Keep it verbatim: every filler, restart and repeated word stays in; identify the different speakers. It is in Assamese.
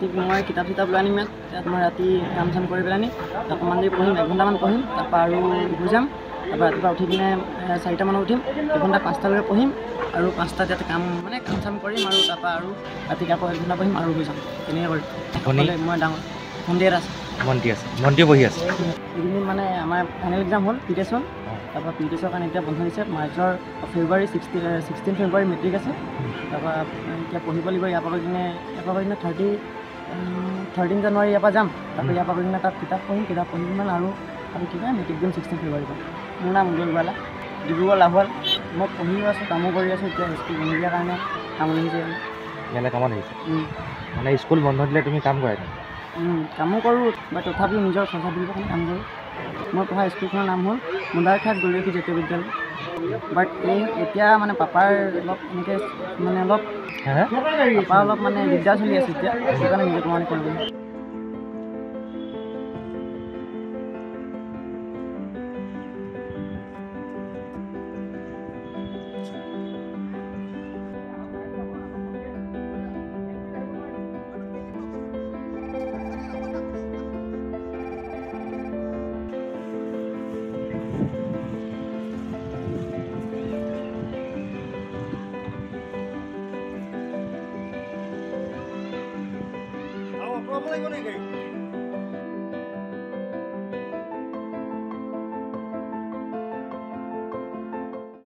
Speaker 1: ৰাতি মই কিতাপ চিতাপ লৈ আনিম ইয়াত তাত মই ৰাতি কাম চাম কৰি পেলাই অকণমান দেৰি পঢ়িম এঘণ্টামান পঢ়িম তাৰপৰা আৰু শুই যাম তাৰপৰা ৰাতিপুৱা উঠি কিনে চাৰিটামানত উঠিম এঘণ্টা পাঁচটালৈকে পঢ়িম আৰু পাঁচটাত ইয়াতে কাম মানে কাম চাম কৰিম আৰু তাৰপৰা আৰু ৰাতি আকৌ এঘণ্টা পঢ়িম আৰু শুই যাম তেনেকৈ কৰিম মই ডাঙৰ ভণ্টি এটা আছে
Speaker 2: ভণ্টি আছে ভণ্টিও পঢ়ি আছে
Speaker 1: এইকেইদিন মানে আমাৰ ফাইনেল এক্সাম হ'ল পি টেষ্ট হ'ল তাৰপৰা পি টেষ্টৰ কাৰণে এতিয়া বন্ধ দিছে মাৰ্চৰ ফেব্ৰুৱাৰী ছিক্সটিন ছিক্সটিন ফেব্ৰুৱাৰী মেট্ৰিক আছে তাৰপৰা এতিয়া পঢ়িব লাগিব ইয়াৰ পৰা কিনে ইয়াৰ পৰা কিনে থাৰ্টি থাৰ্টিন জানুৱাৰী ইয়াৰ পৰা যাম তাৰপৰা ইয়াৰ পৰা কিনে তাত কিতাপ পঢ়িম কিতাপ পঢ়ি কিনে আৰু আৰু কিবা মেট্ৰিক দিম ছিক্সটিন ফেব্ৰুৱাৰীৰ পৰা মোৰ নাম উজ্জ্বল গোৱালা ডিব্ৰুগড় লাহোৱাল মই পঢ়িও আছোঁ কামো কৰি আছোঁ এতিয়া স্কুল বন্ধ দিয়াৰ কাৰণে কামত আহিছে
Speaker 2: ইয়ালৈ কামত আহিছে মানে স্কুল বন্ধ দিলে তুমি কাম কৰা
Speaker 1: কামো কৰোঁ বা তথাপিও নিজৰ খৰচা দিবৰ কাৰণে কাম কৰোঁ মই পঢ়া স্কুলখনৰ নাম হ'ল মুন্দাৰখাট গৰিয়সী জাতীয় বিদ্যালয় বাট এই এতিয়া মানে পাপাৰ অলপ এনেকৈ মানে অলপ পাপাৰ অলপ মানে দিগদাৰ চলি আছে এতিয়া সেইকাৰণে নিজে প্ৰমাণ কৰিব
Speaker 3: Vamos, vamos, vamos, vamos.